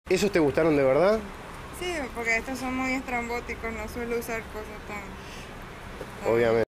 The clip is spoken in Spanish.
¿Esos te gustaron de verdad? Sí, porque estos son muy estrambóticos, no suelo usar cosas tan... Obviamente.